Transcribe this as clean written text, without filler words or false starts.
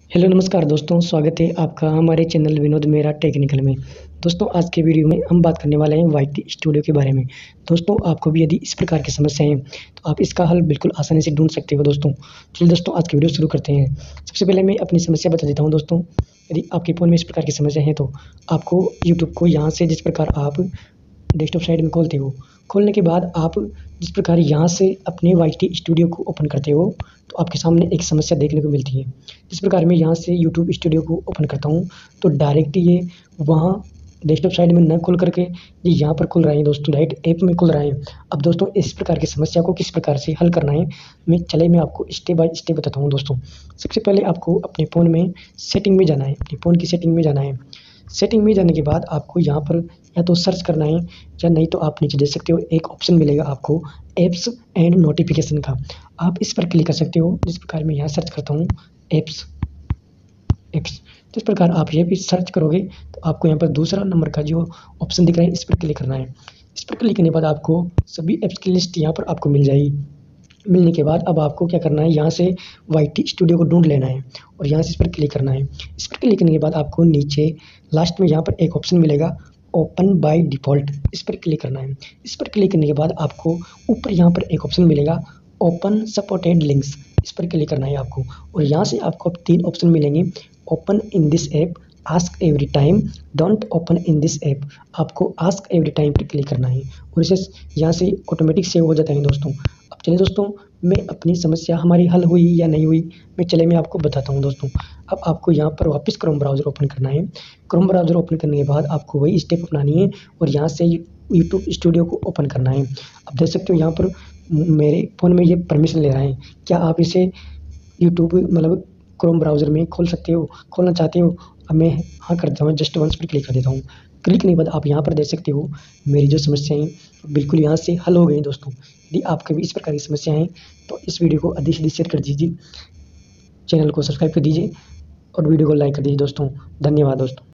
Hello नमस्कार दोस्तों, स्वागत है आपका हमारे चैनल विनोद मेहरा टेक्निकल में। दोस्तों आज के वीडियो में हम बात करने वाले हैं वाईटी स्टूडियो के बारे में। दोस्तों आपको भी यदि इस प्रकार की समस्याएं हैं तो आप इसका हल बिल्कुल आसानी से ढूंढ सकते हो। दोस्तों चलिए दोस्तों आज की वीडियो शुरू करते हैं। सबसे पहले मैं अपनी समस्या बता देता हूँ। दोस्तों यदि आपके फ़ोन में इस प्रकार की समस्या है तो आपको यूट्यूब को यहाँ से जिस प्रकार आप डेस्कटॉप साइड में खोलते हो, खोलने के बाद आप जिस प्रकार यहाँ से अपने वाईटी स्टूडियो को ओपन करते हो तो आपके सामने एक समस्या देखने को मिलती है। जिस प्रकार मैं यहाँ से यूट्यूब स्टूडियो को ओपन करता हूँ तो डायरेक्ट ये वहाँ डेस्कटॉप साइड में न खुल करके ये यहाँ पर खुल रहा है। दोस्तों डायरेक्ट ऐप में खुल रहा है। अब दोस्तों इस प्रकार की समस्या को किस प्रकार से हल करना है मैं आपको स्टेप बाय स्टेप बताता हूँ। दोस्तों सबसे पहले आपको अपने फ़ोन में सेटिंग में जाना है, अपने फ़ोन की सेटिंग में जाना है। सेटिंग में जाने के बाद आपको यहाँ पर या तो सर्च करना है या नहीं तो आप नीचे देख सकते हो एक ऑप्शन मिलेगा आपको ऐप्स एंड नोटिफिकेशन का। आप इस पर क्लिक कर सकते हो। जिस प्रकार मैं यहाँ सर्च करता हूँ ऐप्स जिस प्रकार आप ये भी सर्च करोगे तो आपको यहाँ पर दूसरा नंबर का जो ऑप्शन दिख रहा है इस पर क्लिक करना है। इस पर क्लिक करने के बाद आपको सभी ऐप्स की लिस्ट यहाँ पर आपको मिल जाएगी। मिलने के बाद अब आपको क्या करना है, यहाँ से वाईटी स्टूडियो को ढूंढ लेना है और यहाँ से इस पर क्लिक करना है। इस पर क्लिक करने के बाद आपको नीचे लास्ट में यहाँ पर एक ऑप्शन मिलेगा ओपन बाय डिफ़ॉल्ट, इस पर क्लिक करना है। इस पर क्लिक करने के बाद आपको ऊपर यहाँ पर एक ऑप्शन मिलेगा ओपन सपोर्टेड लिंक्स, इस पर क्लिक करना है आपको और यहाँ से आपको अब 3 ऑप्शन मिलेंगे open in this app, ask every time, don't open in this app. आपको आस्क एवरी टाइम पर क्लिक करना है और इसे यहाँ से ऑटोमेटिक सेव हो जाता है। दोस्तों अब चलिए दोस्तों मैं अपनी समस्या हमारी हल हुई या नहीं हुई मैं आपको बताता हूँ। दोस्तों अब आपको यहाँ पर वापस क्रोम ब्राउज़र ओपन करना है। क्रोम ब्राउज़र ओपन करने के बाद आपको वही स्टेप अपनानी है और यहाँ से यूट्यूब स्टूडियो को ओपन करना है। अब देख सकते हो यहाँ पर मेरे फ़ोन में ये परमिशन ले रहा है। क्या आप इसे यूट्यूब मतलब क्रोम ब्राउज़र में खोल सकते हो, खोलना चाहते हो? अब मैं हाँ कर देता हूँ, जस्ट वंस पर क्लिक कर देता हूँ। क्लिक करने के बाद आप यहाँ पर देख सकते हो मेरी जो समस्याएँ बिल्कुल यहाँ से हल हो गई। दोस्तों यदि आपके भी इस प्रकार की समस्या है तो इस वीडियो को अधिक से अधिक शेयर कर दीजिए, चैनल को सब्सक्राइब कर दीजिए और वीडियो को लाइक कर दीजिए। दोस्तों धन्यवाद दोस्तों।